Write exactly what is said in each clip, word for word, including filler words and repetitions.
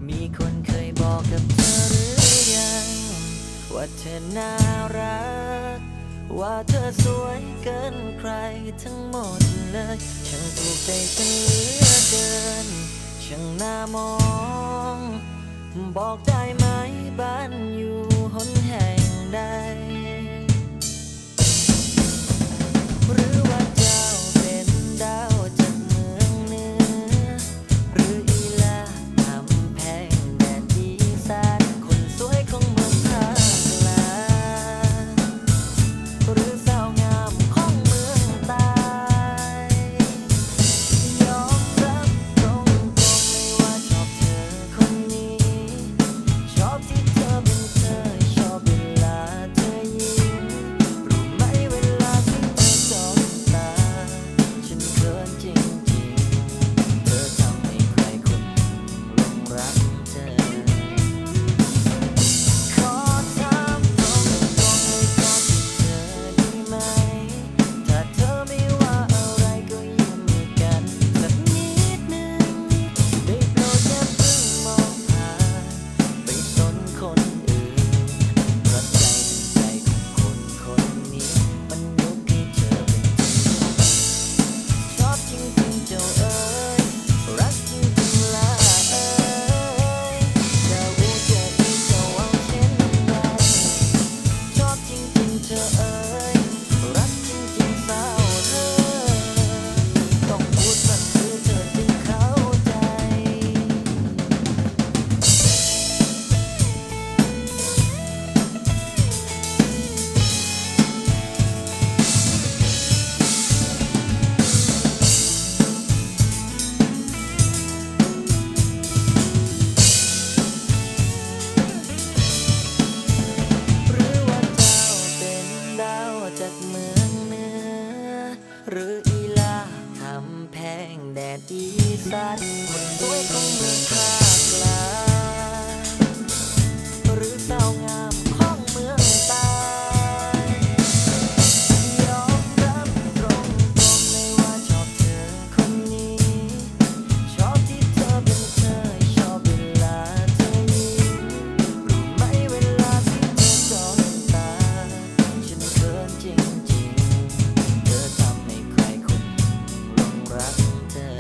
มีคนเคยบอกกับเธอหรือยังว่าเธอน่ารักว่าเธอสวยเกินใครทั้งหมดเลยช่างถูกใจฉันเหลือเกินช่างน่ามองบอกได้ไหมบ้านอยู่หนแห่งใดหรือว่าเจ้าเป็นดาวจากเมืองเหนือหรืออีลาทำแพงแดนอีสานคนสวยของเมืองภาคกลางหรือสาวงามของเมืองใต้ยอมรับตรงๆเลยว่าชอบเธอคนนี้ชอบที่เธอเป็นเธอชอบเวลาเธอยิ้มรู้ไหมเวลาที่เธอจ้องตาฉันเขินจริงๆเธอทำให้ใครคนหลงรักเธอขอถามตรงๆเลยขอที่เธอได้ไหมถ้าเธอไม่ว่าอะไรก็ยิ้มให้กันสักนิดนึงได้โปรดอย่าเพิ่งมองผ่านไปสนคนอื่นเพราะใจเป็นใจของคนคนนี้มันยกให้เธอเป็นที่ชอบจริงๆเจ้าเอ๋ยรักจริงๆล่ะเอ๋ยจะอูจะอีจะเอาเช่นไรชอบจริงๆเธอเอ๋ยรักจริงๆสาวเธอต้องพูดสักทีเธอจึงเข้าใจ หรือว่าเจ้าเป็นดาวจากเมืองเหนือหรืออีลาคำแพงแดดอีสานคนสวยของเมืองภาคกลางหรือสาวงามของเมืองใต้ยอมรับตรงๆเลยว่าชอบเธอคนนี้ชอบที่เธอเป็นเธอชอบเวลาเธอยิ้มรู้ไหมเวลาที่เธอจ้องตาฉันเขินจริงๆเธอทำให้ใครคนหลงรักเธอ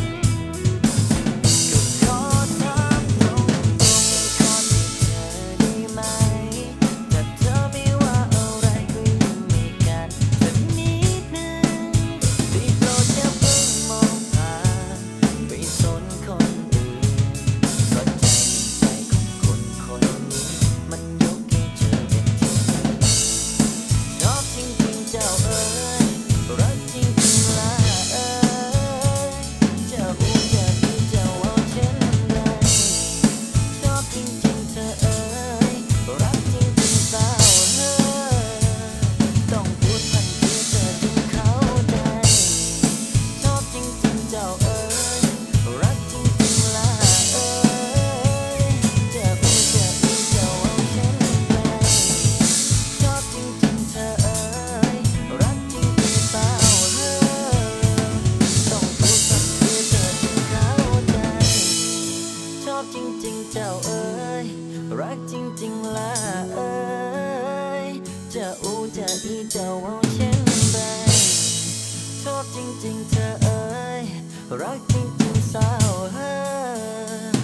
ก็ขอถามตรงๆเลยขอที่เธอได้ไหมถ้าเธอไม่ว่าอะไรก็ยิ้มให้กันสักนิดนึงได้โปรดอย่าเพิ่งมองผ่านไปสนคนอื่นเพราะใจเป็นใจของคนคนนี้มันยกให้เธอเป็นที่ชอบจริงๆเจ้าเอ๋ยรักจริงๆล่ะเอ๋ยจะอูจะอีจะเอาเช่นไรชอบจริงๆเธอเอ๋ยรักจริงๆสาวเอ๋ยต้องพูดพันทีเธอจึงเข้าใจชอบจริงๆเจ้าเอ๋ยรักจริงๆล่ะเอ๋ยจะอูจะอีจะเอาเช่นไรชอบจริงๆเธอเอ๋ยรักจริงๆสาวเอ๋ยต้องพูดสักทีเธอจึงเข้าใจชอบจริงๆเจ้าเอ๋ยรักจริงๆล่ะเอ๋ยจะอูจะอีจะเอาเช่นไรชอบจริงๆเธอเอ๋ยรักจริงๆสาวเอ๋ย